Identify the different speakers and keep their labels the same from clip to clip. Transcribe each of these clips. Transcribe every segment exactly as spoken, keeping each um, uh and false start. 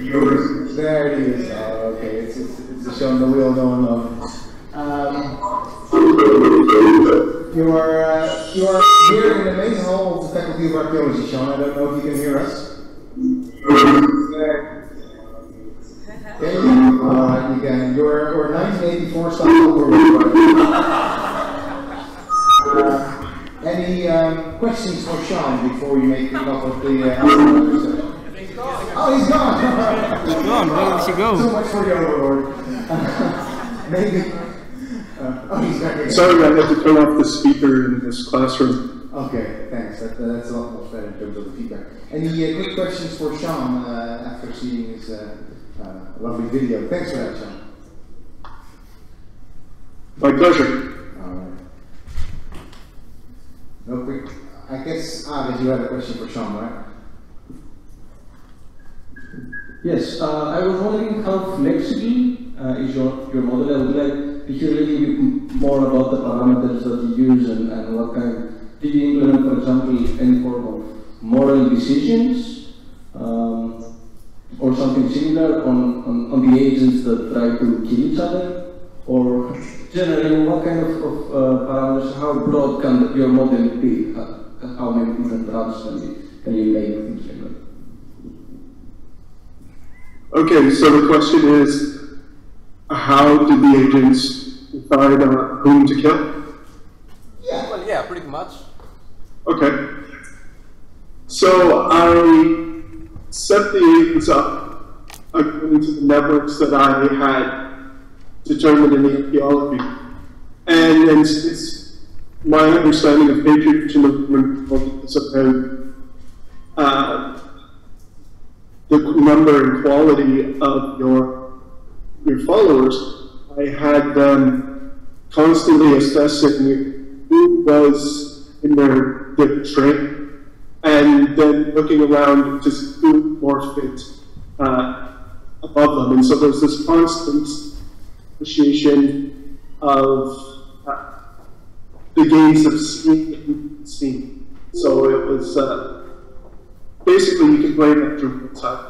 Speaker 1: There it is. Oh, okay, it's, it's, it's a Shawn that we all know and love. Um, you are uh, you are here in the main hall of the Faculty of Archaeology, Shawn. I don't know if you can hear us. Can you? Alright, you can. You're, you're nineteen eighty-four style over. uh, Any um, questions for Shawn before we make it off of the uh, Oh, he's gone!
Speaker 2: He's gone, where did he go?
Speaker 1: So much for the overlord. Maybe. Uh, oh, he's back again.
Speaker 3: Sorry, I had to turn off the speaker in this classroom.
Speaker 1: Okay, thanks. That, uh, that's a lot more better in terms of the feedback. Any uh, quick questions for Shawn uh, after seeing his uh, uh, lovely video? Thanks for that, Shawn.
Speaker 3: My pleasure.
Speaker 1: Alright. No quick. I guess, ah, you have a question for Shawn, right?
Speaker 4: Yes, uh, I was wondering how flexible uh, is your, your model. I would like to hear a little bit more about the parameters that you use and, and what kind. Did you implement, for example, any form of moral decisions um, or something similar on, on, on the agents that try to kill each other? Or generally, what kind of, of uh, parameters, how broad can your model be? How, how many different routes can you, can you make, things like that?
Speaker 3: Okay, so the question is, how do the agents decide on whom to kill?
Speaker 2: Yeah, well, yeah, pretty much.
Speaker 3: Okay. So I set the agents up according to the networks that I had determined in the archaeology. And, and it's, it's my understanding of patriotism is about uh, the number and quality of your your followers. I had them constantly assessing who was in their, their train, and then looking around to see who more fit uh, above them. And so there's this constant appreciation of uh, the gains of seeing and seeing. So it was. Uh, Basically, you can play that through one side.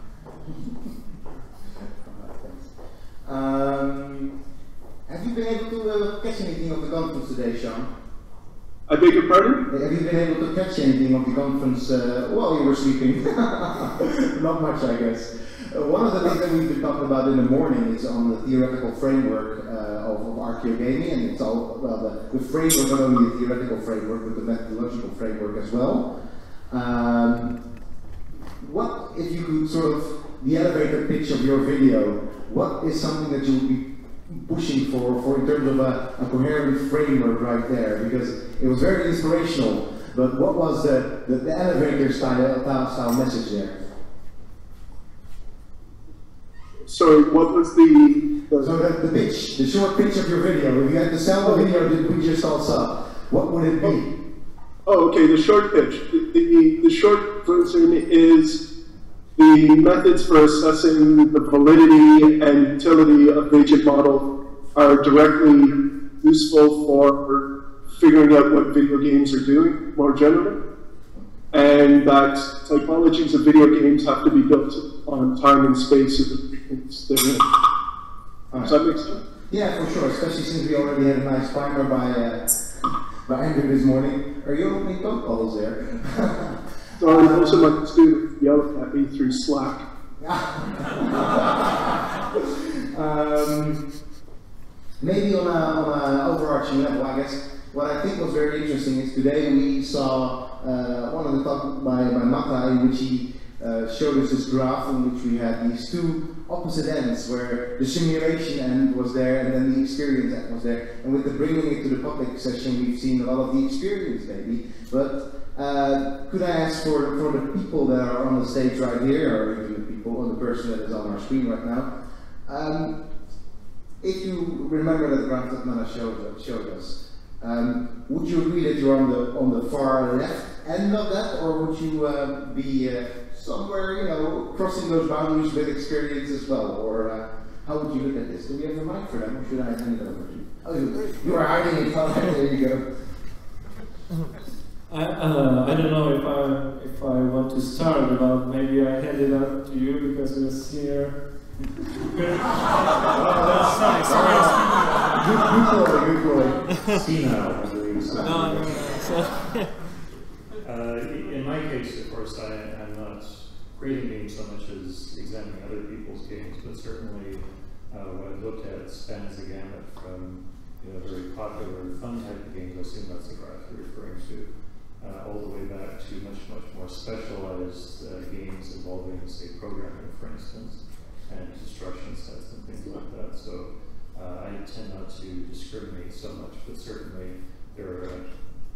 Speaker 1: Um, have you been able to uh, catch anything of the conference today, Shawn?
Speaker 3: I beg your pardon?
Speaker 1: Have you been able to catch anything of the conference uh, while you were sleeping? Not much, I guess. Uh, one of the things that we've been talking about in the morning is on the theoretical framework uh, of, of archaeogaming, and it's all, well, the, the framework, not only the theoretical framework, but the methodological framework as well. Um, what, if you could sort of, the elevator pitch of your video, what is something that you would be pushing for, for in terms of a, a coherent framework right there? Because it was very inspirational, but what was the, the, the elevator style, style message there?
Speaker 3: Sorry, what was the... the
Speaker 1: so the, the pitch, the short pitch of your video, if you had to sell the video that we just all saw, what would it be?
Speaker 3: Oh, okay, the short pitch. The, the, the short version is the methods for assessing the validity and utility of the agent model are directly useful for figuring out what video games are doing more generally. And that typologies of video games have to be built on time and space of the frequencies they're in.
Speaker 1: Right.
Speaker 3: Does that make sense?
Speaker 1: Yeah, for sure, especially since we already had a nice primer by uh, by Andrew this morning. Are you opening phone calls there?
Speaker 3: Sorry, most of my students yelled at me through Slack.
Speaker 1: um, maybe on an overarching level, I guess what I think was very interesting is today we saw uh, one of the talk by, by Mata in which he uh, showed us this graph in which we had these two opposite ends where the simulation end was there and then the experience end was there. And with the bringing it to the public session, we've seen a lot of the experience maybe. But uh, could I ask for, for the people that are on the stage right here, or even the people, or the person that is on our screen right now, um, if you remember that graph that Mana showed, showed us, um, would you agree that you're on the on the far left end of that, or would you uh, be uh, somewhere, you know, crossing those boundaries with experience as well, or uh, how would you look at this? Do we have a mic for them, or should I hand it over to you? Oh, you, you are hiding it. There you go.
Speaker 5: I, uh, I don't know if I if I want to start, but maybe I hand it up to you because you're senior.
Speaker 2: That's nice.
Speaker 1: Good, good boy, good boy.
Speaker 6: Senile, I believe. So.
Speaker 2: No, no, no. So
Speaker 6: Uh, in my case, of course, I, I'm not creating games so much as examining other people's games, but certainly uh, what I've looked at spans the gamut from you know, very popular, fun type of games, I assume that's the graph you're referring to, uh, all the way back to much, much more specialized uh, games involving, say, programming, for instance, and instruction sets and things like that. So uh, I tend not to discriminate so much, but certainly there are uh,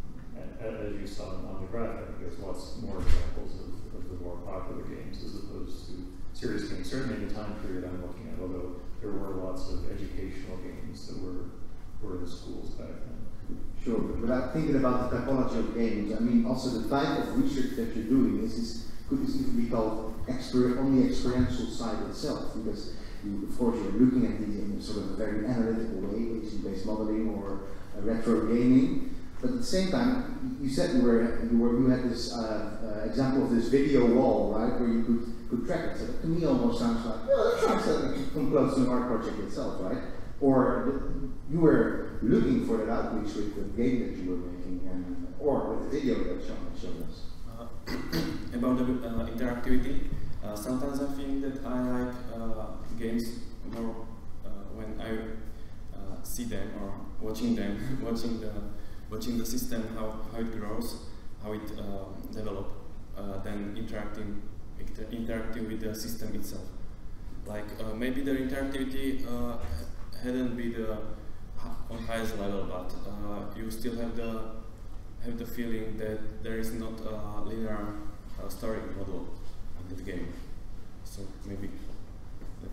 Speaker 6: as you saw on the graph, I think there's lots more examples of, of the more popular games as opposed to serious games. Certainly in the time period I'm looking at, although there were lots of educational games that were, were in schools back then.
Speaker 1: Sure, but without thinking about the typology of games, I mean, also the type of research that you're doing is, is could this even be called exper on the experiential side itself? Because you, of course, you're looking at these in sort of a very analytical way, A C-based modeling or uh, retro gaming. But at the same time, you said you were you were you had this uh, uh, example of this video wall, right, where you could could track it. So to me, almost sounds like yeah, that sounds like it come close to an art project itself, right? Or you were looking for that outreach with the game that you were making, and or with the video that Shawn showed us.
Speaker 7: Uh, about the uh, interactivity, uh, sometimes I think that I like uh, games more uh, when I uh, see them or watching them, watching the. watching the system, how, how it grows, how it uh, develops, uh, then interacting, inter interacting with the system itself. Like uh, maybe the interactivity uh, hadn't been the on highest level, but uh, you still have the have the feeling that there is not a linear uh, story model in the game. So maybe that.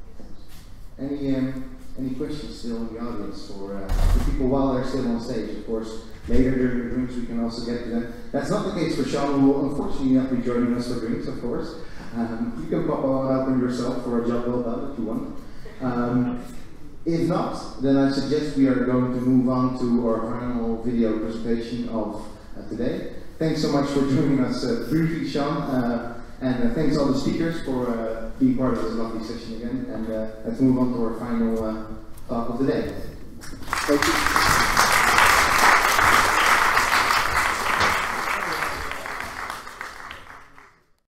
Speaker 7: Uh,
Speaker 1: Any um, any questions still in the audience for uh, the people while they're still on stage? Of course, later during the drinks we can also get to them. That's not the case for Shawn, who will unfortunately not be joining us for drinks, of course. Um, you can pop on up on yourself for a job well done if you want. Um, if not, then I suggest we are going to move on to our final video presentation of uh, today. Thanks so much for joining us uh, briefly, Shawn. Uh, And uh, thanks all the speakers for uh, being part of this lovely session again. And uh, let's move on to our final uh, talk of the day.
Speaker 3: Thank you.